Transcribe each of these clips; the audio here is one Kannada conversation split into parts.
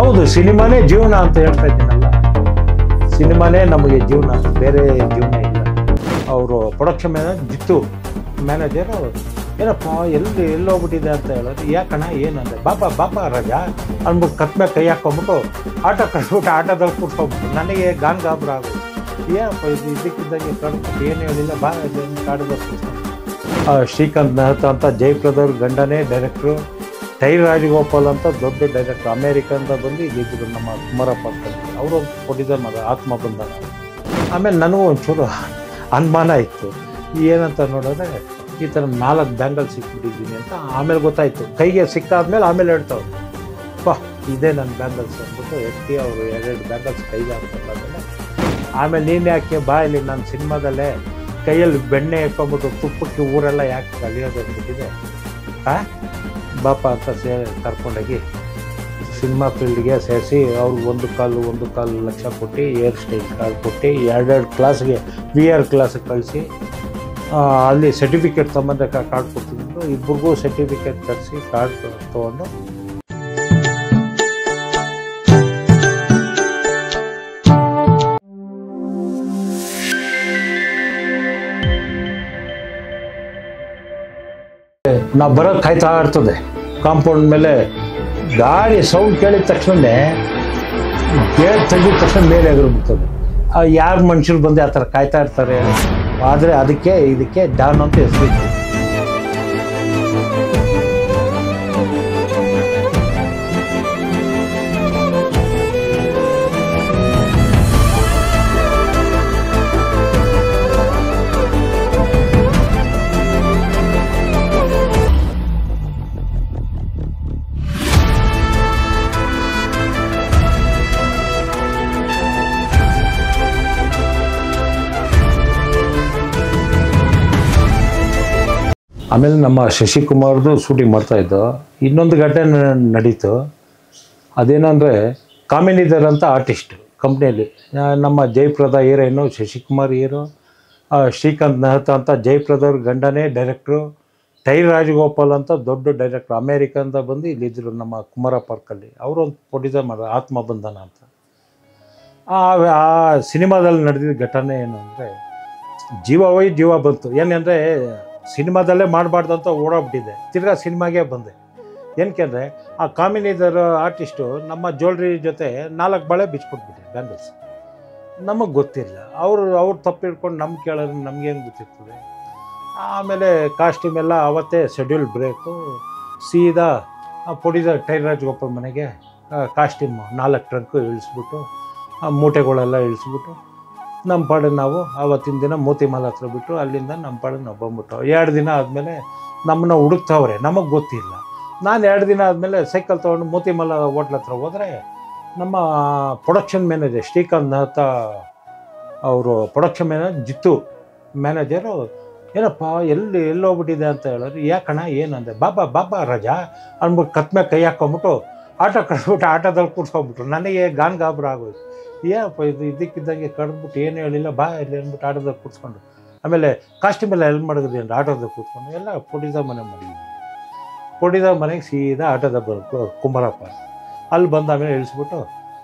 ಹೌದು, ಸಿನಿಮಾನೇ ಜೀವನ ಅಂತ ಹೇಳ್ತಾ ಇದ್ದೀನಲ್ಲ. ಸಿನಿಮಾನೇ ನಮಗೆ ಜೀವನ, ಬೇರೆ ಜೀವನ ಇಲ್ಲ. ಅವರು ಪ್ರೊಡಕ್ಷನ್ ಮ್ಯಾನೇಜರ್ ಜಿತ್ತು ಮ್ಯಾನೇಜರ್ ಏನಪ್ಪ ಎಲ್ಲೋಗ್ಬಿಟ್ಟಿದೆ ಅಂತ ಹೇಳೋದು. ಯಾಕಣ್ಣ ಏನಂದ್ರೆ ಬಾಪ ರಾಜಾ ಅಂದ್ಬಿಟ್ಟು ಕತ್ಮೆ ಕೈ ಹಾಕ್ಕೊಂಬಿಟ್ಟು ಆಟೋ ಕಟ್ಬಿಟ್ಟು ಆಟೋದಲ್ಲಿ ಕೂತ್ಕೊಂಡ್ಬಿಟ್ಟು ನನಗೆ ಗಾಬರ ಆಗೋದು. ಏನಪ್ಪ ಇದು ಇದಕ್ಕಿದ್ದಂಗೆ ಕಡ್ಬಿಟ್ಟು ಏನು ಹೇಳಿಲ್ಲ, ಕಾಡದಲ್ಲಿ ಕೂತ್ಕೊಂಡು. ಶ್ರೀಕಾಂತ್ ಮೆಹ್ತಾ ಅಂತ ಜಯಪ್ರದವ್ರ ಗಂಡನೇ ಡೈರೆಕ್ಟ್ರು. ಟೈರ್ ರಾಜಗೋಪಾಲ್ ಅಂತ ದೊಡ್ಡ ಡೈರೆಕ್ಟ್ರು, ಅಮೇರಿಕಂದ ಬಂದು ಇಲ್ಲಿದ್ದರು ನಮ್ಮ ಕುಮಾರಪ್ಪ ಅಂತ. ಅವರು ಕೊಟ್ಟಿದ್ದ ಮಗ ಆತ್ಮಬಂಧನ. ಆಮೇಲೆ ನನಗೂ ಒಂಚೂರು ಅನುಮಾನ ಇತ್ತು, ಏನಂತ ನೋಡಿದ್ರೆ ಈ ಥರ 4 ಬ್ಯಾಂಗಲ್ ಸಿಕ್ಬಿಟ್ಟಿದ್ದೀನಿ ಅಂತ. ಆಮೇಲೆ ಗೊತ್ತಾಯಿತು, ಕೈಗೆ ಸಿಕ್ಕಾದ್ಮೇಲೆ ಆಮೇಲೆ ಹೇಳ್ತಾವ್ರು, ಇದೇ ನನ್ನ ಬ್ಯಾಂಗಲ್ಸ್ ಅಂದ್ಬಿಟ್ಟು ಎತ್ತಿ ಅವರು 2 ಬ್ಯಾಂಗಲ್ಸ್ ಕೈಗೆ ಹಾಕ್ಕೊಂಡಾದ್ಮೇಲೆ ಆಮೇಲೆ ನೀನು ಯಾಕೆ ಬಾ ಇಲ್ಲಿ ನನ್ನ ಸಿನಿಮಾದಲ್ಲೇ ಕೈಯಲ್ಲಿ ಬೆಣ್ಣೆ ಹಾಕ್ಕೊಂಬಿಟ್ಟು ತುಪ್ಪಕ್ಕೆ ಊರೆಲ್ಲ ಯಾಕೆ ಕಲಿಯೋದು ಅಂದ್ಬಿಟ್ಟಿದೆ, ಬಾಪ ಅಂತ ಕರ್ಕೊಂಡೋಗಿ ಸಿನಿಮಾ ಫೀಲ್ಡ್ಗೆ ಸೇರಿಸಿ ಅವ್ರಿಗೆ 1 ಕಾಲು ಲಕ್ಷ ಕೊಟ್ಟು ಏರ್ ಸ್ಟೈಲ್ ಕಾರ್ಡ್ ಕೊಟ್ಟು 2 ಕ್ಲಾಸ್ಗೆ VR ಕ್ಲಾಸಿಗೆ ಕಳಿಸಿ ಅಲ್ಲಿ ಸರ್ಟಿಫಿಕೇಟ್ ತೊಗೊಂಬಂದ್ರೆ ಕಾರ್ಡ್ ಕೊಡ್ತಿದ್ರು. ಇಬ್ಬರಿಗೂ ಸರ್ಟಿಫಿಕೇಟ್ ತರಿಸಿ ಕಾರ್ಡ್ ತೊಗೊಂಡು ನಾವು ಬರೋದು ಕಾಯ್ತಾ ಇರ್ತದೆ. ಕಾಂಪೌಂಡ್ ಮೇಲೆ ಗಾಡಿ ಸೌಂಡ್ ಕೇಳಿದ ತಕ್ಷಣವೇ ಗೇಟ್ ತೆಗೆದ ತಕ್ಷಣ ಮೇಲೆ ಎಗರ್ಬಿಡ್ತದೆ. ಯಾರು ಮನುಷ್ಯರು ಬಂದು ಆ ಥರ ಕಾಯ್ತಾ ಇರ್ತಾರೆ. ಆದರೆ ಇದಕ್ಕೆ ಡಾನ್ ಅಂತ ಹೆಸರಿತ್ತು. ಆಮೇಲೆ ನಮ್ಮ ಶಶಿಕುಮಾರ್ದು ಶೂಟಿಂಗ್ ಮಾಡ್ತಾಯಿದ್ದು. ಇನ್ನೊಂದು ಘಟನೆ ನಡೀತು. ಅದೇನಂದರೆ ಕಾಮಿನಿಧರ್ ಅಂತ ಆರ್ಟಿಸ್ಟ್ ಕಂಪ್ನಿಯಲ್ಲಿ ನಮ್ಮ ಜಯಪ್ರದ ಹೀರೋಯಿನು, ಶಶಿಕುಮಾರ್ ಹೀರೋ, ಶ್ರೀಕಾಂತ್ ಮೆಹ್ತಾ ಅಂತ ಜಯಪ್ರದವ್ರ ಗಂಡನೇ ಡೈರೆಕ್ಟ್ರು. ಟೈರ್ ರಾಜಗೋಪಾಲ್ ಅಂತ ದೊಡ್ಡ ಡೈರೆಕ್ಟ್ರು, ಅಮೇರಿಕಂದ ಬಂದು ಇಲ್ಲಿದ್ದರು ನಮ್ಮ ಕುಮಾರ ಪಾರ್ಕಲ್ಲಿ. ಅವರು ಒಂದು ಪ್ರೊಡ್ಯೂಸರ್ ಮಾಡಿದ್ರು, ಆತ್ಮಬಂಧನ ಅಂತ. ಆ ಸಿನಿಮಾದಲ್ಲಿ ನಡೆದಿದ್ದ ಘಟನೆ ಏನು ಅಂದರೆ ಜೀವ ಬಂತು. ಏನಂದರೆ ಸಿನಿಮಾದಲ್ಲೇ ಮಾಡಬಾರ್ದು ಅಂತ ಓಡೋಗ್ಬಿಟ್ಟಿದೆ. ತಿರ್ಗಾ ಸಿನಿಮಾಗೆ ಬಂದೆ. ಏನಕ್ಕೆ ಅಂದರೆ ಆ ಕಾಮಿನಿಧರ್ ಆರ್ಟಿಸ್ಟು ನಮ್ಮ ಜ್ಯುವೆಲ್ರಿ ಜೊತೆ 4 ಬಳೆ ಬಿಚ್ಕೊಟ್ಬಿಟ್ಟೆ ಬ್ಯಾಂಗಲ್ಸ್. ನಮಗೆ ಗೊತ್ತಿಲ್ಲ. ಅವ್ರು ತಪ್ಪು ಹಿಡ್ಕೊಂಡು ನಮ್ಗೆ ಕೇಳಿದ್ರೆ ನಮಗೇನು ಗೊತ್ತಿರ್ತದೆ. ಆಮೇಲೆ ಕಾಸ್ಟ್ಯೂಮ್ ಎಲ್ಲ ಅವತ್ತೇ ಶೆಡ್ಯೂಲ್ ಬ್ರೇಕು. ಸೀದಾ ಪ್ರೊಡ್ಯೂಸರ್ ಟೈರ್ ರಾಜಗೋಪಾಲ್ ಮನೆಗೆ ಕಾಸ್ಟ್ಯೂಮು 4 ಟ್ರಂಕು ಇಳಿಸ್ಬಿಟ್ಟು ಮೂಟೆಗಳೆಲ್ಲ ಇಳಿಸ್ಬಿಟ್ಟು ನಮ್ಮ ಪಾಡು ನಾವು ಆವತ್ತಿನ ದಿನ ಮೋತಿಮಾಲ್ ಹತ್ರ ಬಿಟ್ಟು ಅಲ್ಲಿಂದ ನಮ್ಮ ಪಾಡು ನಾವು ಬಂದ್ಬಿಟ್ಟು 2 ದಿನ ಆದಮೇಲೆ ನಮ್ಮನ್ನ ಹುಡುಕ್ತವ್ರೆ. ನಮಗೆ ಗೊತ್ತಿಲ್ಲ. ನಾನು 2 ದಿನ ಆದಮೇಲೆ ಸೈಕಲ್ ತೊಗೊಂಡು ಮೋತಿಮಾಲ್ ಹೋಟ್ಲ್ ಹತ್ರ ಹೋದರೆ ನಮ್ಮ ಪ್ರೊಡಕ್ಷನ್ ಮ್ಯಾನೇಜರ್ ಶ್ರೀಕಾಂತ್ ಮೆಹ್ತಾ ಅವರು ಪ್ರೊಡಕ್ಷನ್ ಮ್ಯಾನೇಜರ್ ಜಿತ್ತು ಮ್ಯಾನೇಜರು ಏನಪ್ಪ ಎಲ್ಲೋಗ್ಬಿಟ್ಟಿದೆ ಅಂತ ಹೇಳೋದು. ಯಾಕಣ್ಣ ಏನಂದೆ ಬಾಪ ರಾಜಾ ಅಂದ್ಬಿಟ್ಟು ಕತ್ಮೆ ಕೈ ಹಾಕ್ಕೊಂಬಿಟ್ಟು ಆಟೋ ಕಟ್ಬಿಟ್ಟು ಆಟೋದಲ್ಲಿ ಕೂತ್ಕೊಂಡ್ಬಿಟ್ರು. ನನಗೆ ಗಾಬರ ಆಗೋದು. ಏನಪ್ಪ ಇದು ಇದಕ್ಕಿದ್ದಂಗೆ ಕಡ್ಬಿಟ್ಟು ಏನು ಹೇಳಿಲ್ಲ, ಇಲ್ಲಿ ಅಂದ್ಬಿಟ್ಟು ಆಟೋದಲ್ಲಿ ಕೂತ್ಕೊಂಡು. ಆಮೇಲೆ ಕಾಸ್ಟ್ಯೂಮ್ ಎಲ್ಲ ಮಾಡಿದ್ರಿ ಅಂದ್ರೆ ಆಟೋದಲ್ಲಿ ಕೂತ್ಕೊಂಡು ಎಲ್ಲ ಪ್ರೊಡ್ಯೂಸರ್ ಮನೆ ಮಾಡಿದ್ವಿ. ಪ್ರೊಡ್ಯೂಸರ್ ಮನೆಗೆ ಸೀದಾ ಆಟೋದ ಕುಮಾರಪ್ಪ ಅಲ್ಲಿ ಬಂದು ಆಮೇಲೆ ಇಳಿಸ್ಬಿಟ್ಟು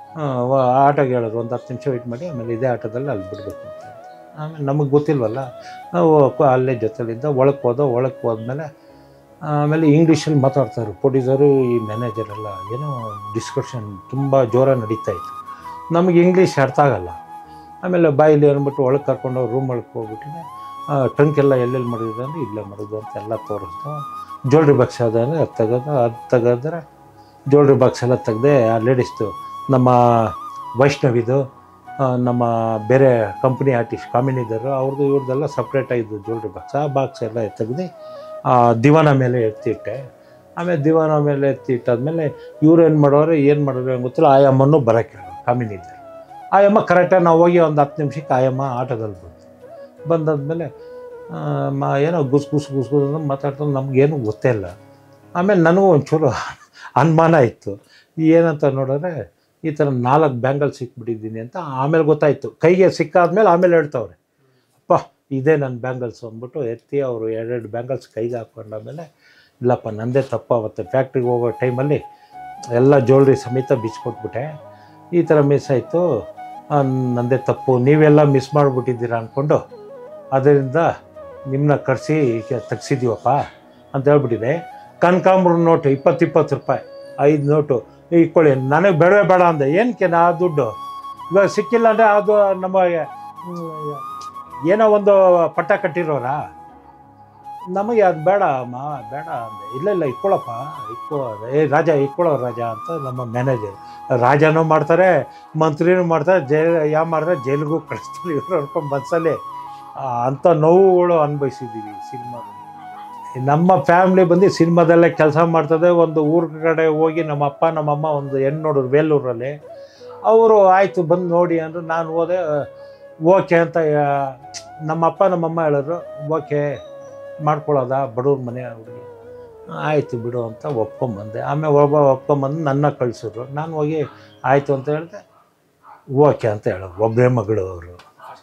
ಆಟೋಗೆ ಹೇಳೋದು, ಒಂದು 10 ನಿಮಿಷ ವೆಯ್ಟ್ ಮಾಡಿ ಆಮೇಲೆ ಇದೇ ಆಟೋದಲ್ಲಿ ಅಲ್ಲಿ ಬಿಡಬೇಕು ಅಂತ. ಆಮೇಲೆ ನಮಗೆ ಗೊತ್ತಿಲ್ವಲ್ಲ, ನಾವು ಅಲ್ಲೇ ಜೊತೆಲಿದ್ದ ಒಳಕ್ಕೆ ಹೋದ್ಮೇಲೆ ಆಮೇಲೆ ಇಂಗ್ಲೀಷಲ್ಲಿ ಮಾತಾಡ್ತಾರೆ ಪ್ರೊಡ್ಯೂಸರು ಈ ಮ್ಯಾನೇಜರೆಲ್ಲ. ಏನೋ ಡಿಸ್ಕಷನ್ ತುಂಬ ಜೋರಾಗಿ ನಡೀತಾಯಿತ್ತು. ನಮಗೆ ಇಂಗ್ಲೀಷ್ ಅರ್ಥ ಆಗಲ್ಲ. ಆಮೇಲೆ ಬಾಯಲ್ಲಿ ಅಂದ್ಬಿಟ್ಟು ಒಳಗೆ ಕರ್ಕೊಂಡು ರೂಮ್ ಒಳಗೆ ಹೋಗ್ಬಿಟ್ಟಿದೆ. ಟ್ರಂಕ್ ಎಲ್ಲ ಎಲ್ಲೆಲ್ಲಿ ಮಾಡಿದ್ರು ಅಂದರೆ ಇಲ್ಲೇ ಮಾಡೋದು ಅಂತ ಎಲ್ಲ ತೋರಿಸ್ತು. ಜ್ಯುವೆಲ್ರಿ ಬಾಕ್ಸ್ ಅದಂದರೆ ಅದು ತೆಗೆದ್ರೆ ಜ್ಯುವೆಲ್ರಿ ಬಾಕ್ಸ್ ಎಲ್ಲ ತೆಗೆದೆ. ಆ ಲೇಡೀಸ್ದು ನಮ್ಮ ವೈಷ್ಣವಿದು, ನಮ್ಮ ಬೇರೆ ಕಂಪ್ನಿ ಆರ್ಟಿಸ್ಟ್ ಕಾಮಿನಿಧರು ಅವ್ರದ್ದು ಇವ್ರದ್ದೆಲ್ಲ ಸಪ್ರೇಟಾಗಿದ್ದು ಜ್ಯುವೆಲ್ರಿ ಬಾಕ್ಸ್. ಆ ಬಾಕ್ಸ್ ಎಲ್ಲ ತೆಗೆದು ದಿವಾನ ಮೇಲೆ ಎತ್ತಿಟ್ಟೆ. ಆಮೇಲೆ ದಿವಾನ ಮೇಲೆ ಎತ್ತಿಟ್ಟಾದ್ಮೇಲೆ ಇವ್ರು ಏನು ಮಾಡೋರು ಗೊತ್ತಿಲ್ಲ. ಆಯಮ್ಮನ್ನು ಬರೋಕ್ಕೆ ಕಾಮಿನಿಧರ್. ಆಯಮ್ಮ ಕರೆಕ್ಟಾಗಿ ನಾವು ಹೋಗಿ ಒಂದು 10 ನಿಮಿಷಕ್ಕೆ ಆಯಮ್ಮ ಆಟೋದಲ್ಲಿ ಬಂದಾದ್ಮೇಲೆ ಏನೋ ಗುಸ್ ಮಾತಾಡ್ತಾರೆ. ನಮಗೇನು ಗೊತ್ತೇ ಇಲ್ಲ. ಆಮೇಲೆ ನನಗೂ ಒಂಚೂರು ಅನುಮಾನ ಇತ್ತು, ಏನಂತ ನೋಡಿದ್ರೆ ಈ ಥರ 4 ಬ್ಯಾಂಗಲ್ ಸಿಕ್ಬಿಟ್ಟಿದ್ದೀನಿ ಅಂತ. ಆಮೇಲೆ ಗೊತ್ತಾಯಿತು, ಕೈಗೆ ಸಿಕ್ಕಾದ್ಮೇಲೆ ಆಮೇಲೆ ಹೇಳ್ತಾವ್ರೆ, ಇದೇ ನನ್ನ ಬ್ಯಾಂಗಲ್ಸ್ ಅಂದ್ಬಿಟ್ಟು ಎತ್ತಿ ಅವರು 2 ಬ್ಯಾಂಗಲ್ಸ್ ಕೈಗೆ ಹಾಕ್ಕೊಂಡಾಮೇಲೆ ಇಲ್ಲಪ್ಪ ನಂದೇ ತಪ್ಪು. ಅವತ್ತು ಫ್ಯಾಕ್ಟ್ರಿಗೆ ಹೋಗೋ ಟೈಮಲ್ಲಿ ಎಲ್ಲ ಜ್ಯುವೆಲ್ರಿ ಸಮೇತ ಬಿಚ್ಕೊಟ್ಬಿಟ್ಟೆ. ಈ ಥರ ಮಿಸ್ ಆಯಿತು, ನನ್ನದೇ ತಪ್ಪು, ನೀವೆಲ್ಲ ಮಿಸ್ ಮಾಡಿಬಿಟ್ಟಿದ್ದೀರಾ ಅಂದ್ಕೊಂಡು ಅದರಿಂದ ನಿಮ್ಮನ್ನ ಕರೆಸಿ ತೆಗ್ಸಿದ್ದೀವಪ್ಪ ಅಂತ ಹೇಳ್ಬಿಟ್ಟಿದೆ. ಕನಕಾಂಬ್ರ ನೋಟು 20 ರೂಪಾಯಿ 5 ನೋಟು ಇಟ್ಕೊಳ್ಳಿ, ನನಗೆ ಬೇಡವೇ ಬೇಡ ಅಂದೆ. ಏನಕ್ಕೆ ಆ ದುಡ್ಡು ಇವಾಗ ಸಿಕ್ಕಿಲ್ಲ ಅಂದರೆ ಅದು ನಮ್ಮ ಏನೋ ಒಂದು ಪಟ್ಟ ಕಟ್ಟಿರೋರಾ, ನಮಗೆ ಅದು ಬೇಡ ಅಮ್ಮ ಬೇಡ ಅಂದೆ. ಇಲ್ಲ ಇಟ್ಕೊಳ್ಳಪ್ಪ ರಾಜ ಇಟ್ಕೊಳ್ಳೋ ರಾಜ ಅಂತ ನಮ್ಮ ಮ್ಯಾನೇಜರ್. ರಾಜನೂ ಮಾಡ್ತಾರೆ, ಮಂತ್ರಿನೂ ಮಾಡ್ತಾರೆ, ಯಾವ ಮಾಡಿದ್ರೆ ಜೈಲಿಗೂ ಕಳಿಸ್ತಾರೆ. ಇವ್ರು ಅನ್ಕೊಂಡು ಮನಸ್ಸಲ್ಲಿ ಅಂಥ ನೋವುಗಳು ಅನುಭವಿಸಿದ್ದೀವಿ ಸಿನಿಮಾದಲ್ಲಿ. ನಮ್ಮ ಫ್ಯಾಮ್ಲಿ ಬಂದು ಸಿನಿಮಾದಲ್ಲೇ ಕೆಲಸ ಮಾಡ್ತದೆ. ಒಂದು ಊರ ಕಡೆ ಹೋಗಿ ನಮ್ಮ ಅಪ್ಪ ನಮ್ಮಮ್ಮ ಒಂದು ಹೆಣ್ಣು ನೋಡಿದ್ರು ಬೇಲೂರಲ್ಲಿ. ಅವರು ಆಯಿತು ಬಂದು ನೋಡಿ ಅಂದರು. ನಾನು ಹೋದೆ, ಓಕೆ ಅಂತ ನಮ್ಮಪ್ಪ ನಮ್ಮಮ್ಮ ಹೇಳಿದ್ರು. ಓಕೆ ಮಾಡ್ಕೊಳ್ಳೋದ ಬಡವ್ರ ಮನೆ ಹುಡುಗಿ, ಆಯಿತು ಬಿಡು ಅಂತ ಒಪ್ಕೊಂಬಂದೆ. ಆಮೇಲೆ ಒಪ್ಕೊಂಬಂದು ನನ್ನ ಕಳಿಸಿದ್ರು. ನಾನು ಹೋಗಿ ಆಯಿತು ಅಂತ ಹೇಳಿದೆ. ಓಕೆ ಅಂತ ಹೇಳೋರು. ಒಬ್ಬರೇ ಮಗಳು ಅವರು,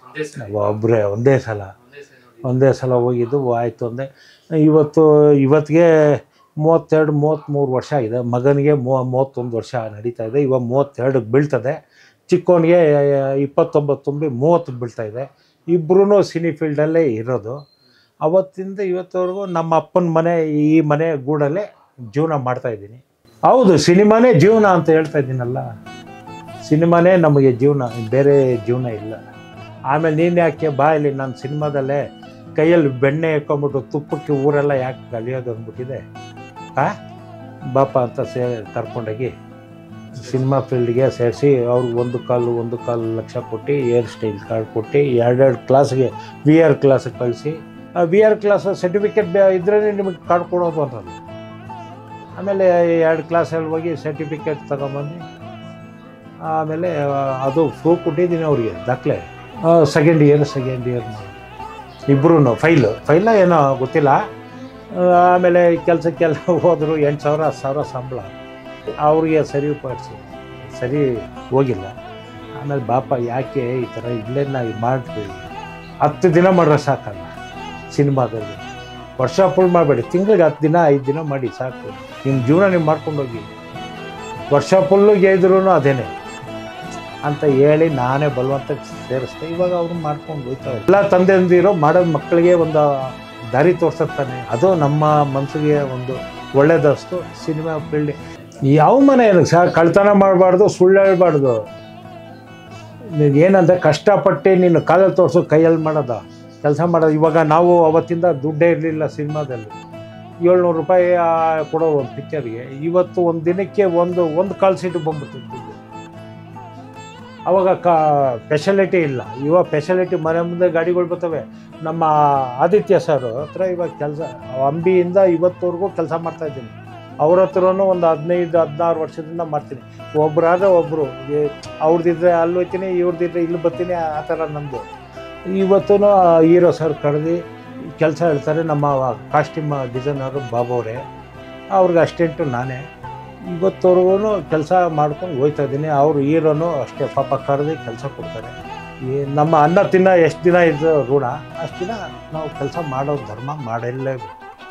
ಒಂದೇ ಸಲ ಹೋಗಿದ್ದು. ಆಯಿತು ಅಂದೆ. ಇವತ್ತಿಗೆ 32-33 ವರ್ಷ ಆಗಿದೆ. ಮಗನಿಗೆ 31 ವರ್ಷ ನಡೀತಾ ಇದೆ. ಇವಾಗ 32ಕ್ಕೆ ಬೀಳ್ತದೆ. ಚಿಕ್ಕವನಿಗೆ 29 ತುಂಬಿ 30 ಬೀಳ್ತಾಯಿದೆ. ಇಬ್ಬರೂ ಸಿನಿ ಫೀಲ್ಡಲ್ಲೇ ಇರೋದು. ಅವತ್ತಿಂದ ಇವತ್ತವರೆಗೂ ನಮ್ಮ ಅಪ್ಪನ ಮನೆ, ಈ ಮನೆ ಗೂಡಲ್ಲೇ ಜೀವನ ಮಾಡ್ತಾಯಿದ್ದೀನಿ. ಹೌದು, ಸಿನಿಮಾನೇ ಜೀವನ ಅಂತ ಹೇಳ್ತಾ ಇದ್ದೀನಲ್ಲ. ಸಿನಿಮಾನೇ ನಮಗೆ ಜೀವನ, ಬೇರೆ ಜೀವನ ಇಲ್ಲ. ಆಮೇಲೆ ನೀನು ಯಾಕೆ ಬಾ ಇಲ್ಲಿ, ನಾನು ಸಿನಿಮಾದಲ್ಲೇ ಕೈಯಲ್ಲಿ ಬೆಣ್ಣೆ ಇಟ್ಕೊಂಬಿಟ್ಟು ತುಪ್ಪಕ್ಕೆ ಊರೆಲ್ಲ ಯಾಕೆ ಕಲಿಯೋದು ಅಂದ್ಬಿಟ್ಟಿದೆ. ಬಾಪ ಅಂತ ಕರ್ಕೊಂಡೋಗಿ ಸಿನಿಮಾ ಫೀಲ್ಡ್ಗೆ ಸೇರಿಸಿ ಅವ್ರಿಗೆ 1.25 ಲಕ್ಷ ಕೊಟ್ಟು ಏರ್ ಸ್ಟೈಲ್ ಕಾರ್ಡ್ ಕೊಟ್ಟು 2 ಕ್ಲಾಸ್ಗೆ VR ಕ್ಲಾಸಿಗೆ ಕಳಿಸಿ, VR ಕ್ಲಾಸ್ ಸರ್ಟಿಫಿಕೇಟ್ ಇದ್ರೇ ನಿಮಗೆ ಕಾರ್ಡ್ ಕೊಡೋದು ಅಂತಂದು. ಆಮೇಲೆ 2 ಕ್ಲಾಸಲ್ಲಿ ಹೋಗಿ ಸರ್ಟಿಫಿಕೇಟ್ ತಗೊಂಬಂದು ಆಮೇಲೆ ಅದು ಪ್ರೂಫ್ ಕೊಟ್ಟಿದ್ದೀನಿ ಅವ್ರಿಗೆ, ದಾಖಲೆ. ಸೆಕೆಂಡ್ ಇಯರ್ ಇಬ್ಬರೂ ಫೈಲ ಏನೋ ಗೊತ್ತಿಲ್ಲ. ಆಮೇಲೆ ಕೆಲಸಕ್ಕೆಲ್ಲ ಹೋದರು. 8,000 10,000 ಸಂಬಳ ಅವ್ರಿಗೆ ಸರಿ ಹೋಗಿಲ್ಲ. ಆಮೇಲೆ ಬಾಪ ಯಾಕೆ ಈ ಥರ ಇಲ್ಲೇ ನಾವು ಮಾಡ್ತೀವಿ, 10 ದಿನ ಮಾಡ್ರೆ ಸಾಕಲ್ಲ ಸಿನಿಮಾದಲ್ಲಿ. ವರ್ಷ ಫುಲ್ ಮಾಡಬೇಡಿ, ತಿಂಗಳಿಗೆ 10 ದಿನ 5 ದಿನ ಮಾಡಿ ಸಾಕು. ನಿಮ್ಮ ಜೀವನ ನೀವು ಮಾಡ್ಕೊಂಡೋಗಿ. ವರ್ಷ ಫುಲ್ಲಿಗೆ ಇದ್ರೂ ಅದೇನೆ ಅಂತ ಹೇಳಿ ನಾನೇ ಬಲವಂತ ಸೇರಿಸ್ದೆ. ಇವಾಗ ಅವ್ರು ಮಾಡ್ಕೊಂಡು ಹೋಗ್ತಾರೆ. ಎಲ್ಲ ತಂದೆಂದಿರೋ ಮಾಡೋದು ಮಕ್ಕಳಿಗೆ ಒಂದು ದಾರಿ ತೋರಿಸುತ್ತಾನೆ. ಅದು ನಮ್ಮ ಮನಸ್ಸಿಗೆ ಒಂದು ಒಳ್ಳೇದಷ್ಟು. ಸಿನಿಮಾ ಫೀಲ್ಡ್ ಯಾವ ಮನೆ ಕಳ್ತನ ಮಾಡಬಾರ್ದು, ಸುಳ್ಳು ಹೇಳ್ಬಾರ್ದು. ಏನಂದರೆ ಕಷ್ಟಪಟ್ಟು ನೀನು ಕಾಲಲ್ಲಿ ತೋರಿಸು, ಕೈಯಲ್ಲಿ ಮಾಡೋದ ಕೆಲಸ ಮಾಡೋದು. ಇವಾಗ ನಾವು ಅವತ್ತಿಂದ ದುಡ್ಡೇ ಇರಲಿಲ್ಲ ಸಿನಿಮಾದಲ್ಲಿ. 700 ರೂಪಾಯಿ ಕೊಡೋ ಒಂದು ಪಿಕ್ಚರ್ಗೆ ಇವತ್ತು ಒಂದು ದಿನಕ್ಕೆ ಒಂದು ಕಾಲ್ ಸೀಟು ಬಂದ್ಬಿಡ್ತಿತ್ತು. ಅವಾಗ ಫೆಸಿಲಿಟಿ ಇಲ್ಲ. ಇವಾಗ ಫೆಸಿಲಿಟಿ, ಮನೆ ಮುಂದೆ ಗಾಡಿಗಳು ಬರ್ತವೆ. ನಮ್ಮ ಆದಿತ್ಯ ಸರ್ ಹತ್ರ ಇವಾಗ ಕೆಲಸ, ಅಂಬಿಯಿಂದ ಇವತ್ತವರೆಗೂ ಕೆಲಸ ಮಾಡ್ತಾಯಿದ್ದೀನಿ. ಅವ್ರ ಹತ್ರನೂ ಒಂದು 15-16 ವರ್ಷದಿಂದ ಮಾಡ್ತೀನಿ. ಒಬ್ಬರಾದ್ರೆ ಒಬ್ಬರು, ಅವ್ರದ್ದಿದ್ರೆ ಅಲ್ಲಿ ಹೋಗ್ತೀನಿ, ಇವ್ರದ್ದಿದ್ರೆ ಇಲ್ಲಿ ಬರ್ತೀನಿ, ಆ ಥರ ನಮ್ಮದು. ಇವತ್ತೂ ಹೀರೋ ಸರ್ ಕರೆದು ಕೆಲಸ ಹೇಳ್ತಾರೆ. ನಮ್ಮ ಕಾಸ್ಟ್ಯೂಮ್ ಡಿಸೈನರು ಬಾಬುವರೇ, ಅವ್ರಿಗೆ ಅಸ್ಟೆಂಟು ನಾನೇ. ಇವತ್ತವರೆಗೂ ಕೆಲಸ ಮಾಡ್ಕೊಂಡು ಹೋಗ್ತಾಯಿದ್ದೀನಿ. ಅವರು ಹೀರೋನು ಅಷ್ಟೇ ಪಾಪ ಕರೆದು ಕೆಲಸ ಕೊಡ್ತಾರೆ. ನಮ್ಮ ಅನ್ನ ತಿನ್ನ ಎಷ್ಟು ದಿನ ಇದ್ದು ಋಣ, ಅಷ್ಟು ದಿನ ನಾವು ಕೆಲಸ ಮಾಡೋ ಧರ್ಮ ಮಾಡಲೇಬೇಕು.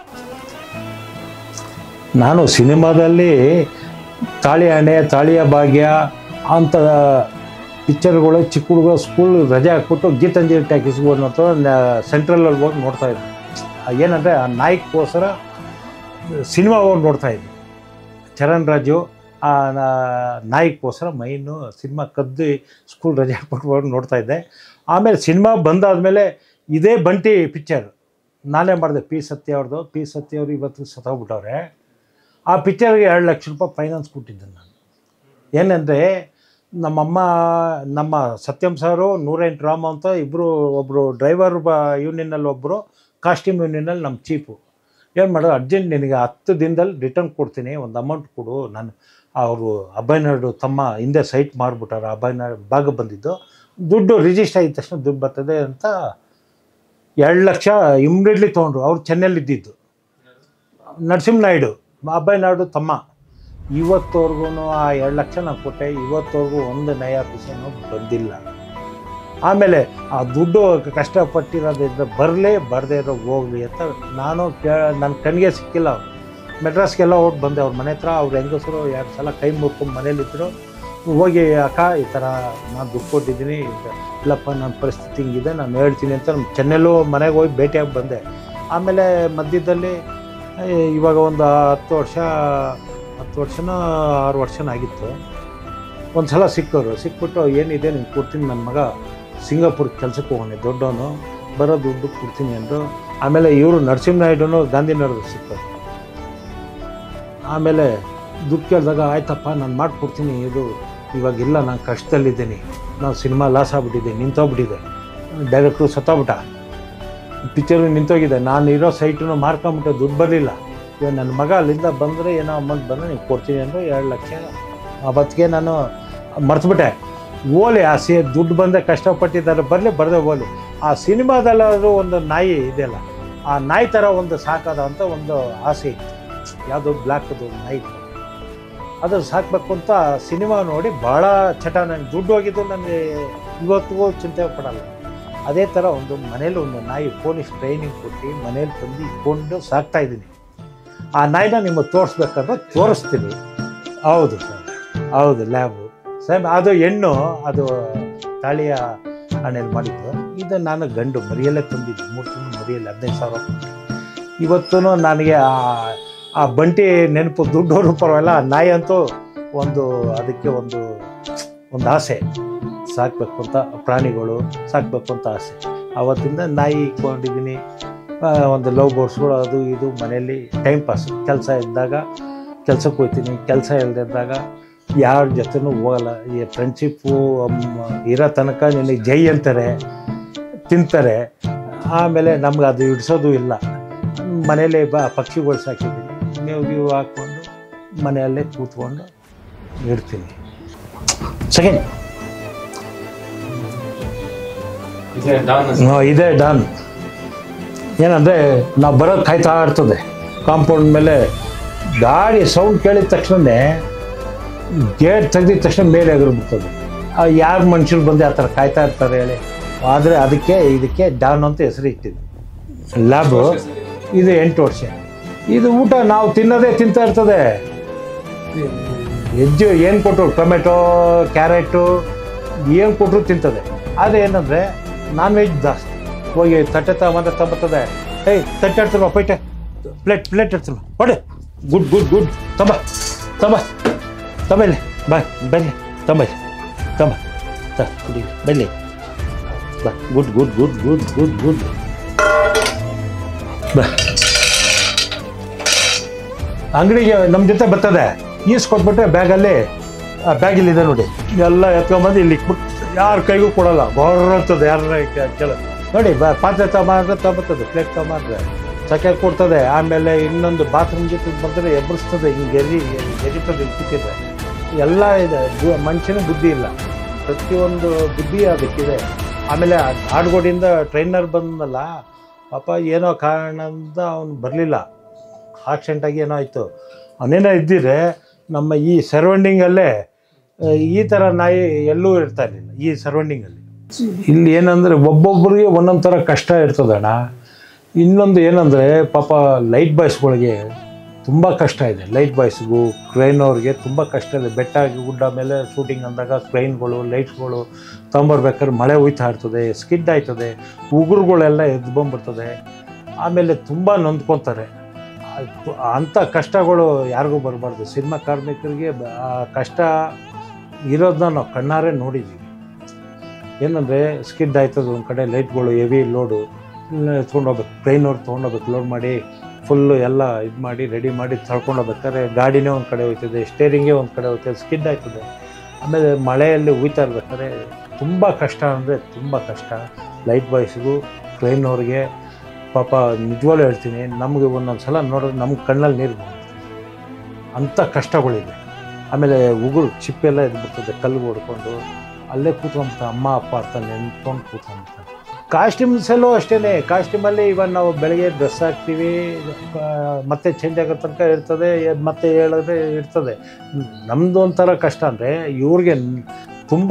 ನಾನು ಸಿನಿಮಾದಲ್ಲಿ ತಾಳಿ ಹಣೆ, ತಾಳಿಯ ಭಾಗ್ಯ ಅಂತ ಪಿಕ್ಚರ್ಗಳು ಚಿಕ್ಕ ಹುಡುಗ ಸ್ಕೂಲ್ ರಜೆ ಹಾಕ್ಬಿಟ್ಟು ಗೀತಾಂಜಲಿ ಟಾಕೀಸ್ಗೆ ಅನ್ನೋ ಸೆಂಟ್ರಲಲ್ಲಿ ಹೋಗಿ ನೋಡ್ತಾಯಿದ್ದೆ. ಏನಂದರೆ ಆ ನಾಯಕ್ಕೋಸ್ಕರ ಸಿನಿಮಾ ಹೋಗಿ ನೋಡ್ತಾಯಿದ್ದೆ. ಚರಣ್ ರಾಜು ಆ ನಾಯಕ್ಕೋಸ್ಕರ ಮೈನು ಸಿನಿಮಾ ಕದ್ದು ಸ್ಕೂಲ್ ರಜೆ ಹಾಕ್ಬಿಟ್ಟು ನೋಡ್ತಾಯಿದ್ದೆ. ಆಮೇಲೆ ಸಿನಿಮಾ ಬಂದಾದಮೇಲೆ ಇದೇ ಬಂಟಿ ಪಿಕ್ಚರ್ ನಾನೇ ಮಾಡಿದೆ, ಪಿ ಸತ್ಯ ಅವ್ರು ಇವತ್ತು ಸತ್ತೋಗ್ಬಿಟ್ಟವ್ರೆ. ಆ ಪಿಕ್ಚರ್ಗೆ 2 ಲಕ್ಷ ರೂಪಾಯಿ ಫೈನಾನ್ಸ್ ಕೊಟ್ಟಿದ್ದೆ ನಾನು. ಏನಂದರೆ ನಮ್ಮಮ್ಮ, ನಮ್ಮ ಸತ್ಯಂ ಸಾರು, 108 ರಾಮ ಅಂತ ಇಬ್ಬರು, ಒಬ್ಬರು ಡ್ರೈವರ್ ಯೂನಿಯನಲ್ಲಿ, ಒಬ್ಬರು ಕಾಸ್ಟ್ಯೂಮ್ ಯೂನಿಯನಲ್ಲಿ ನಮ್ಮ ಚೀಫು. ಏನು ಮಾಡೋದು, ಅರ್ಜೆಂಟ್ ನಿನಗೆ 10 ದಿನದಲ್ಲಿ ರಿಟರ್ನ್ ಕೊಡ್ತೀನಿ, ಒಂದು ಅಮೌಂಟ್ ಕೊಡು. ನಾನು ಅವರು ಅಭಯನಾಡು ತಮ್ಮ ಹಿಂದೆ ಸೈಟ್ ಮಾರ್ಬಿಟ್ಟಾರೆ. ಅಭಯನಾಡು ಭಾಗ ಬಂದಿದ್ದು ದುಡ್ಡು ರಿಜಿಸ್ಟರ್ ಆಗಿದ ತಕ್ಷಣ ದುಡ್ಡು ಬರ್ತದೆ ಅಂತ 2 ಲಕ್ಷ ಇಮ್ಮಿಡಿಯೇಟ್ಲಿ ತೊಗೊಂಡ್ರು. ಅವ್ರು ಚೆನ್ನೈಲಿದ್ದಿದ್ದು ನರಸಿಂಹನಾಯ್ಡು, ಅಭಯನಾಡು ತಮ್ಮ. ಇವತ್ತವರೆಗೂ ಆ 2 ಲಕ್ಷ ನಾನು ಕೊಟ್ಟೆ. ಇವತ್ತವರೆಗೂ ಒಂದು ನಯ ಪೈಸೆನೂ ಬಂದಿಲ್ಲ. ಆಮೇಲೆ ಆ ದುಡ್ಡು ಕಷ್ಟಪಟ್ಟಿರೋದ್ರಿಂದ ಬರಲೇ, ಬರದೇ ಇರೋ ಹೋಗಲಿ ಅಂತ ನಾನು ನನ್ನ ಕಣ್ಣಿಗೆ ಸಿಕ್ಕಿಲ್ಲ. ಮೆಡ್ರಾಸ್ಗೆಲ್ಲ ಹೋಗಿ ಬಂದೆ ಅವ್ರ ಮನೆ ಹತ್ರ. ಅವ್ರ ಹೆಂಗಸರು 2 ಸಲ ಕೈ ಮುಗ್ಕೊಂಡು ಮನೇಲಿದ್ದರು. ಹೋಗಿ ಅಕ್ಕ ಈ ಥರ ನಾನು ದುಡ್ಡು ಕೊಟ್ಟಿದ್ದೀನಿ, ಇಲ್ಲಪ್ಪ ನನ್ನ ಪರಿಸ್ಥಿತಿ ಹಿಂಗಿದೆ, ನಾನು ಹೇಳ್ತೀನಿ ಅಂತ ಚೆನ್ನೈಲೂ ಮನೆಗೆ ಹೋಗಿ ಭೇಟಿಯಾಗಿ ಬಂದೆ. ಆಮೇಲೆ ಮಧ್ಯದಲ್ಲಿ ಇವಾಗ ಒಂದು 10 ವರ್ಷನೋ 6 ವರ್ಷನೋ ಆಗಿತ್ತು. ಒಂದು ಸಲ ಸಿಕ್ಬಿಟ್ಟು ಏನಿದೆ ನೀನು ಕೊಡ್ತೀನಿ, ನನ್ನ ಮಗ ಸಿಂಗಾಪುರ್ಗೆ ಕೆಲಸಕ್ಕೆ ಹೋಗೋಣ, ದೊಡ್ಡವನು, ಬರೋ ದುಡ್ಡು ಕೊಡ್ತೀನಿ ಅಂದರು. ಆಮೇಲೆ ಇವರು ನರಸಿಂಹನಾಯ್ಡು ಗಾಂಧಿನಗರದಲ್ಲಿ ಸಿಕ್ಕೋರು. ಆಮೇಲೆ ದುಡ್ಡು ಕೇಳಿದಾಗ ಆಯ್ತಪ್ಪ ನಾನು ಮಾಡಿಕೊಡ್ತೀನಿ, ಇದು ಇವಾಗಿಲ್ಲ, ನಾನು ಕಷ್ಟದಲ್ಲಿದ್ದೀನಿ, ನಾವು ಸಿನಿಮಾ ಲಾಸ್ ಆಗ್ಬಿಟ್ಟಿದೆ, ನಿಂತೋಗ್ಬಿಟ್ಟಿದೆ, ಡೈರೆಕ್ಟ್ರು ಸತ್ತೋಗ್ಬಿಟ್ಟ, ಪಿಕ್ಚರು ನಿಂತೋಗಿದೆ, ನಾನು ಇರೋ ಸೈಟನ್ನು ಮಾರ್ಕೊಂಬಿಟ್ಟೆ, ದುಡ್ಡು ಬರಲಿಲ್ಲ. ಇವಾಗ ನನ್ನ ಮಗ ಅಲ್ಲಿಂದ ಬಂದರೆ ಏನೋ ಅಮೌಂಟ್ ಬಂದರೆ ನೀವು ಕೊಡ್ತೀನಿ ಅಂದರು. 2 ಲಕ್ಷ ಅವತ್ತಿಗೆ ನಾನು ಮರ್ತುಬಿಟ್ಟೆ. ಓಲಿ ಆ ದುಡ್ಡು ಬಂದೆ ಕಷ್ಟಪಟ್ಟಿದ್ದಾರೆ, ಬರದೆ ಓಲಿ. ಆ ಸಿನಿಮಾದಲ್ಲಾದರೂ ಒಂದು ನಾಯಿ ಇದೆಯಲ್ಲ, ಆ ನಾಯಿ ಥರ ಒಂದು ಸಾಕೋದ ಅಂತ ಒಂದು ಆಸೆ ಇತ್ತು. ಯಾವುದೋ ಬ್ಲ್ಯಾಕ್ದು ನಾಯಿ ಇತ್ತು, ಅದು ಸಾಕಬೇಕು ಅಂತ ಸಿನಿಮಾ ನೋಡಿ ಭಾಳ ಚಟ. ನನಗೆ ದುಡ್ಡು ಹೋಗಿದ್ದು ನನಗೆ ಇವತ್ತಿಗೂ ಚಿಂತೆ ಪಡಲ್ಲ. ಅದೇ ಥರ ಒಂದು ಮನೇಲಿ ಒಂದು ನಾಯಿ ಪೊಲೀಸ್ ಟ್ರೈನಿಂಗ್ ಕೊಟ್ಟು ಮನೇಲಿ ತಂದು ಇಟ್ಕೊಂಡು ಸಾಕ್ತಾಯಿದ್ದೀನಿ. ಆ ನಾಯಿನ ನಿಮಗೆ ತೋರಿಸ್ಬೇಕಂದ್ರೆ ತೋರಿಸ್ತೀನಿ. ಹೌದು ಸರ್, ಹೌದು, ಲ್ಯಾಬು ಸೇಮ್. ಅದು ಹೆಣ್ಣು, ಅದು ತಾಳಿಯ ಹಣೆಯಲ್ಲಿ ಮಾಡಿದ್ದು. ಇದು ನಾನು ಗಂಡು ಮರಿಯಲ್ಲೇ ತಂದಿದ್ದು, 3 ತಿಂಗಳು ಮರಿಯಲ್ಲಿ 15,000 ಕೊಟ್ಟು. ಇವತ್ತೂ ನನಗೆ ಆ ಬಂಟಿ ನೆನಪು, ದುಡ್ಡು ಪರವಾಗಿಲ್ಲ, ನಾಯಿ ಅಂತೂ ಅದಕ್ಕೆ ಒಂದು ಆಸೆ, ಸಾಕಬೇಕು ಅಂತ, ಪ್ರಾಣಿಗಳು ಸಾಕಬೇಕು ಅಂತ ಆಸೆ. ಆವತ್ತಿಂದ ನಾಯಿ ಇಟ್ಕೊಂಡಿದ್ದೀನಿ. ಒಂದು ಲವ್ ಬರ್ಡ್ಸ್ಗಳು ಅದು ಇದು ಮನೆಯಲ್ಲಿ ಟೈಮ್ ಪಾಸ್. ಕೆಲಸ ಇದ್ದಾಗ ಕೆಲಸಕ್ಕೆ ಹೋಗ್ತೀನಿ, ಕೆಲಸ ಇಲ್ಲದಿದ್ದಾಗ ಯಾರ ಜೊತೆನೂ ಹೋಗಲ್ಲ. ಈ ಫ್ರೆಂಡ್ಶಿಪ್ಪು ಇರೋ ತನಕ ನಿನಗೆ ಜೈ ಅಂತಾರೆ, ತಿಂತಾರೆ. ಆಮೇಲೆ ನಮ್ಗೆ ಅದು ಹಿಡ್ಸೋದು ಇಲ್ಲ. ಮನೇಲಿ ಪಕ್ಷಿಗಳು ಸಾಕಿದ್ದೀನಿ, ಮೇವು ಹಾಕ್ಕೊಂಡು ಮನೆಯಲ್ಲೇ ಕೂತ್ಕೊಂಡು ಇಡ್ತೀನಿ. ಸೆಕೆಂಡ್ ಇದೇ ಡಾನ್. ಏನಂದರೆ ನಾವು ಬರೋದು ಕಾಯ್ತಾ ಇರ್ತದೆ ಕಾಂಪೌಂಡ್ ಮೇಲೆ. ಗಾಡಿ ಸೌಂಡ್ ಕೇಳಿದ ತಕ್ಷಣವೇ ಗೇಟ್ ತೆಗೆದಿದ ತಕ್ಷಣ ಮೇಲೆ ಎಗರ್ಬಿಡ್ತದೆ. ಯಾರು ಮನುಷ್ಯರು ಬಂದು ಆ ಥರ ಕಾಯ್ತಾ ಇರ್ತಾರೆ ಹೇಳಿ. ಆದರೆ ಇದಕ್ಕೆ ಡಾನ್ ಅಂತ ಹೆಸರು ಇಟ್ಟಿದ್ದು. ಲ್ಯಾಬು ಇದು 8 ವರ್ಷ. ಇದು ಊಟ ನಾವು ತಿನ್ನೋದೇ ತಿಂತಾ ಇರ್ತದೆ. ಹೆಜ್ಜೆ ಏನು ಕೊಟ್ಟರು, ಟೊಮೆಟೊ, ಕ್ಯಾರೆಟು ಏನು ಕೊಟ್ಟರು ತಿಂತದೆ. ಆದರೆ ಏನಂದರೆ ನಾನ್ ವೆಜ್ ಜಾಸ್ತಿ. ಹೋಗಿ ತಟ್ಟೆ ತಗೊಂಬರ್ತದೆ. ತಟ್ಟೆ ಇಡ್ತಿಲ್ವ, ಪೈಟೆ ಪ್ಲೇಟ್ ಇಡ್ತಿಲ್ವ, ಹೊಡೆ, ಗುಡ್ ತಬಲ್ಲಿ ಬನ್ನಿ ಬನ್ನಿ ಬಾ, ಗುಡ್ ಬಾ. ಅಂಗಡಿಗೆ ನಮ್ಮ ಜೊತೆ ಬರ್ತದೆ, ಈಸ್ಕೊಟ್ಬಿಟ್ರೆ ಬ್ಯಾಗಲ್ಲಿದೆ ನೋಡಿ, ಎಲ್ಲ ಎತ್ಕೊಂಬಂದು ಇಲ್ಲಿ ಇಟ್ಬಿಟ್ಟು ಯಾರ ಕೈಗೂ ಕೊಡಲ್ಲ, ಬರ್ತದೆ ಯಾರ ಕೆಲ ನೋಡಿ. ಪಾತ್ರೆ ತಗೊಂಬರ್ತದೆ, ಪ್ಲೇಟ್ ತಗೊಂಬಂದ್ರೆ ಸಕ್ಕೆ ಕೊಡ್ತದೆ. ಆಮೇಲೆ ಇನ್ನೊಂದು ಬಾತ್ರೂಮ್ ಜೊತೆ ಬಂದರೆ ಎಬ್ಬರಿಸ್ತದೆ, ಹಿಂಗೆ ಎರಿತದೆ, ಇಟ್ಟಿದ್ರೆ ಎಲ್ಲ ಇದೆ. ಮನುಷ್ಯನ ಬುದ್ಧಿ ಇಲ್ಲ, ಪ್ರತಿಯೊಂದು ಬುದ್ಧಿ ಅದಕ್ಕಿದೆ. ಆಮೇಲೆ ಆಡ್ಗೋಡಿಂದ ಟ್ರೈನರ್ ಬಂದಲ್ಲ, ಪಾಪ ಏನೋ ಕಾರಣದಿಂದ ಅವನು ಬರಲಿಲ್ಲ, ಆಕ್ಸಿಡೆಂಟಾಗಿ ಏನೋ ಆಯಿತು. ಅವನೇನೋ ಇದ್ದಿದ್ರೆ ನಮ್ಮ ಈ ಸರೌಂಡಿಂಗಲ್ಲೇ ಈ ಥರ ನಾಯಿ ಎಲ್ಲೂ ಇರ್ತಾ ಇರಲಿಲ್ಲ ಈ ಸರೌಂಡಿಂಗಲ್ಲಿ. ಇಲ್ಲಿ ಏನಂದರೆ ಒಬ್ಬೊಬ್ಬರಿಗೆ ಒಂದೊಂದು ಥರ ಕಷ್ಟ ಇರ್ತದಣ್ಣ. ಇನ್ನೊಂದು ಏನಂದರೆ ಪಾಪ ಲೈಟ್ ಬಾಯ್ಸ್ಗಳಿಗೆ ತುಂಬ ಕಷ್ಟ ಇದೆ. ಲೈಟ್ ಬಾಯ್ಸ್ಗೂ ಕ್ರೈನವ್ರಿಗೆ ತುಂಬ ಕಷ್ಟ ಇದೆ. ಬೆಟ್ಟ ಗುಡ್ಡ ಮೇಲೆ ಶೂಟಿಂಗ್ ಅಂದಾಗ ಕ್ರೈನ್ಗಳು, ಲೈಟ್ಸ್ಗಳು ತೊಗೊಂಬರ್ಬೇಕಾದ್ರೆ ಮಳೆ ಹುಯ್ತಾ ಇರ್ತದೆ, ಸ್ಕಿಡ್ ಆಯ್ತದೆ, ಉಗುರುಗಳೆಲ್ಲ ಎದ್ದು ಬಂದ್ಬಿಡ್ತದೆ. ಆಮೇಲೆ ತುಂಬ ನೊಂದ್ಕೊತಾರೆ. ಅಂಥ ಕಷ್ಟಗಳು ಯಾರಿಗೂ ಬರಬಾರ್ದು. ಸಿನಿಮಾ ಕಾರ್ಮಿಕರಿಗೆ ಆ ಕಷ್ಟ ಇರೋದನ್ನ ನಾವು ಕಣ್ಣಾರೆ ನೋಡಿದ್ದೀವಿ. ಏನಂದರೆ ಸ್ಕಿಡ್ ಆಯ್ತದೆ, ಒಂದು ಕಡೆ ಲೈಟ್ಗಳು ಹೆವಿ ಲೋಡು ತೊಗೊಂಡೋಗ್ಬೇಕು, ಟ್ರೈನವ್ರು ತೊಗೊಂಡೋಗ್ಬೇಕು, ಲೋಡ್ ಮಾಡಿ ಫುಲ್ಲು ಎಲ್ಲ ಇದು ಮಾಡಿ ರೆಡಿ ಮಾಡಿ ತಳ್ಕೊಂಡೋಗ್ಬೇಕಾದ್ರೆ ಗಾಡಿನೇ ಒಂದು ಕಡೆ ಹೋಗ್ತದೆ, ಸ್ಟೇರಿಂಗೇ ಒಂದು ಕಡೆ ಹೋಗ್ತದೆ, ಸ್ಕಿಡ್ ಆಯ್ತದೆ. ಆಮೇಲೆ ಮಳೆಯಲ್ಲಿ ಹುಯ್ತಾ ಇರ್ಬೇಕಾದ್ರೆ ತುಂಬ ಕಷ್ಟ ಅಂದರೆ ತುಂಬ ಕಷ್ಟ. ಲೈಟ್ ಬಾಯ್ಸ್ಗೂ ಟ್ರೈನವ್ರಿಗೆ ಪಾಪ ನಿಜವಾಗ್ಲೂ ಹೇಳ್ತೀನಿ, ನಮಗೆ ಒಂದೊಂದು ಸಲ ನೋಡಿದ್ರೆ ನಮ್ಗೆ ಕಣ್ಣಲ್ಲಿ ನೀರು ಬಂದ್ಬಿಡ್ತದೆ, ಅಂಥ ಕಷ್ಟಗಳಿದೆ. ಆಮೇಲೆ ಉಗುರು ಚಿಪ್ಪೆಲ್ಲ ಇದು ಬರ್ತದೆ, ಕಲ್ಲು ಹೊಡ್ಕೊಂಡು ಅಲ್ಲೇ ಕೂತ್ಕೊಂಡ್ಬಿಡ್ತಾರೆ, ಅಮ್ಮ ಅಪ್ಪ ಅಂತ ನೆನ್ಕೊಂಡು ಕೂತ್ಕೊಂಡ್ಬಿಡ್ತಾರೆ. ಕಾಸ್ಟ್ಯೂಮ್ಸಲ್ಲೂ ಅಷ್ಟೇ. ಕಾಸ್ಟ್ಯೂಮಲ್ಲಿ ಇವಾಗ ನಾವು ಬೆಳಗ್ಗೆ ಡ್ರೆಸ್ ಹಾಕ್ತೀವಿ, ಮತ್ತೆ ಚೇಂಜ್ ಆಗೋ ತನಕ ಇರ್ತದೆ, ಮತ್ತೆ ಹೇಳಿದ್ರೆ ಇರ್ತದೆ. ನಮ್ಮದು ಒಂಥರ ಕಷ್ಟ ಅಂದರೆ ಇವ್ರಿಗೆ ತುಂಬ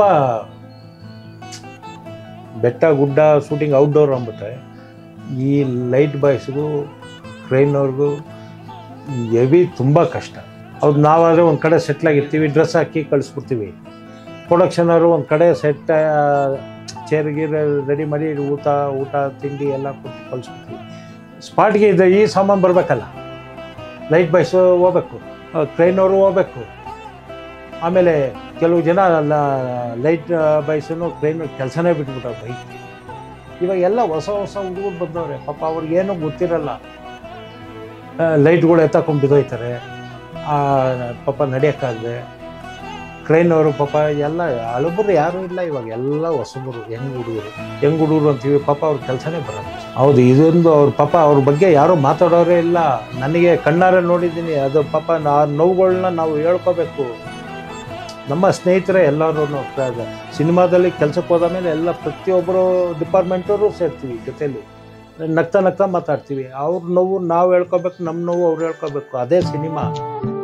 ಬೆಟ್ಟ ಗುಡ್ಡ ಶೂಟಿಂಗ್ ಔಟ್ಡೋರ್ ಅಂದ್ಬಿಟ್ರೆ ಈ ಲೈಟ್ ಬಾಯ್ಸ್ಗೂ ಕ್ರೈನವ್ರಿಗೂ ಹೆವಿ ತುಂಬ ಕಷ್ಟ. ಅವ್ರು ನಾವಾದರೆ ಒಂದು ಕಡೆ ಸೆಟ್ಲಾಗಿರ್ತೀವಿ, ಡ್ರೆಸ್ ಹಾಕಿ ಕಳಿಸ್ಬಿಡ್ತೀವಿ. ಪ್ರೊಡಕ್ಷನವರು ಒಂದು ಕಡೆ ಸೆಟ್ ಚೇರ್ ಗೀರ್ ರೆಡಿ ಮಾಡಿ ಊಟ ತಿಂಡಿ ಎಲ್ಲ ಕೊಟ್ಟು ಕಳಿಸ್ಬಿಡ್ತೀವಿ. ಸ್ಪಾಟ್ಗೆ ಇದೆ ಈ ಸಾಮಾನು ಬರಬೇಕಲ್ಲ, ಲೈಟ್ ಬಾಯ್ಸು ಹೋಗ್ಬೇಕು, ಕ್ರೈನವರು ಹೋಗ್ಬೇಕು. ಆಮೇಲೆ ಕೆಲವು ಜನ ಲೈಟ್ ಬಾಯ್ಸನ್ನು ಕ್ರೈನ್ ಕೆಲಸನೇ ಬಿಟ್ಬಿಟ್ಟವ್ರು ಬೈಕ್. ಇವಾಗ ಎಲ್ಲ ಹೊಸ ಹುಡುಗರು ಬಂದವ್ರೆ, ಪಾಪ ಅವ್ರಿಗೇನು ಗೊತ್ತಿರಲ್ಲ. ಲೈಟ್ಗಳು ಎತ್ತಕೊಂಡು ಬಿದ್ದೋಯ್ತಾರೆ, ಪಾಪ ನಡೆಯೋಕ್ಕಾಗದೆ. ಕ್ರೈನವರು ಪಾಪ ಎಲ್ಲ ಹಳಬರು ಯಾರೂ ಇಲ್ಲ ಇವಾಗ, ಎಲ್ಲ ಹೊಸಬರು ಹೆಂಗೆ ಹುಡುಗರು ಅಂತೀವಿ, ಪಾಪ ಅವ್ರ ಕೆಲಸನೇ ಬರೋದು. ಹೌದು, ಇದೊಂದು ಅವ್ರ ಪಾಪ ಅವ್ರ ಬಗ್ಗೆ ಯಾರೂ ಮಾತಾಡೋರೇ ಇಲ್ಲ. ನನಗೆ ಕಣ್ಣಾರೆ ನೋಡಿದ್ದೀನಿ. ಅದು ಪಾಪ ನೋವುಗಳನ್ನ ನಾವು ಹೇಳ್ಕೋಬೇಕು. ನಮ್ಮ ಸ್ನೇಹಿತರೆ ಎಲ್ಲರೂ ಸಿನಿಮಾದಲ್ಲಿ ಕೆಲಸಕ್ಕೆ ಹೋದ ಮೇಲೆ ಎಲ್ಲ ಪ್ರತಿಯೊಬ್ಬರು ಡಿಪಾರ್ಟ್ಮೆಂಟವರು ಸೇರ್ತೀವಿ, ಜೊತೆಯಲ್ಲಿ ನಗ್ತಾ ಮಾತಾಡ್ತೀವಿ. ಅವ್ರ ನೋವು ನಾವು ಹೇಳ್ಕೋಬೇಕು, ನಮ್ಮ ನೋವು ಅವ್ರು ಹೇಳ್ಕೋಬೇಕು. ಅದೇ ಸಿನಿಮಾ.